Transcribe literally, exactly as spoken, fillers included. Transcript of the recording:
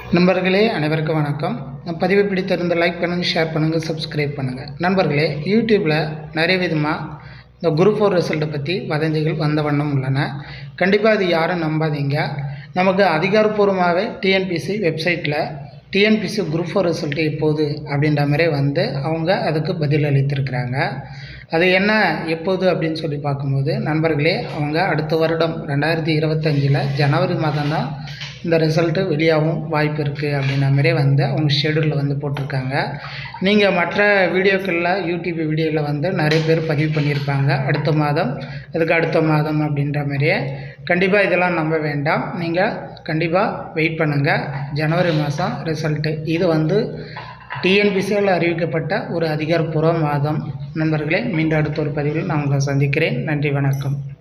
நண்பர்களே அனைவருக்கும் வணக்கம். பதிவு பிடித்திருந்த லைக் பண்ணுங்கள், ஷேர் பண்ணுங்கள், சப்ஸ்கிரைப் பண்ணுங்கள். நண்பர்களே, யூடியூப்பில் நிறைய விதமாக இந்த குரூப் ஃபோர் ரிசல்ட்டை பற்றி வதந்திகள் வந்த வண்ணம் உள்ளன. கண்டிப்பாக இது யாரும் நம்பாதீங்க. நமக்கு அதிகாரப்பூர்வமாகவே டிஎன்பிசி வெப்சைட்டில் டிஎன்பிசி குரூப் ஃபோர் ரிசல்ட்டு எப்போது அப்படின்ற மாதிரி வந்து அவங்க அதுக்கு பதில் அளித்திருக்கிறாங்க. அது என்ன எப்போது அப்படின்னு சொல்லி பார்க்கும்போது நண்பர்களே, அவங்க அடுத்த வருடம் ரெண்டாயிரத்தி இருபத்தஞ்சில் ஜனவரி மாதம் தான் இந்த ரிசல்ட்டு வெளியாகவும் வாய்ப்பு இருக்குது அப்படின்ற மாதிரி வந்து அவங்க ஷெடியூலில் வந்து போட்டிருக்காங்க. நீங்கள் மற்ற வீடியோக்களில் யூடியூப் வீடியோவில் வந்து நிறைய பேர் பதிவு பண்ணியிருப்பாங்க அடுத்த மாதம், அதுக்கு அடுத்த மாதம் அப்படின்ற மாதிரியே. கண்டிப்பாக இதெல்லாம் நம்ப வேண்டாம். நீங்கள் கண்டிப்பாக வெயிட் பண்ணுங்கள். ஜனவரி மாதம் ரிசல்ட்டு இது வந்து டிஎன்பிசியால் அறிவிக்கப்பட்ட ஒரு அதிகாரப்பூர்வ மாதம். நண்பர்களே, மீண்டும் அடுத்த ஒரு பதிவில் நான் உங்களை சந்திக்கிறேன். நன்றி, வணக்கம்.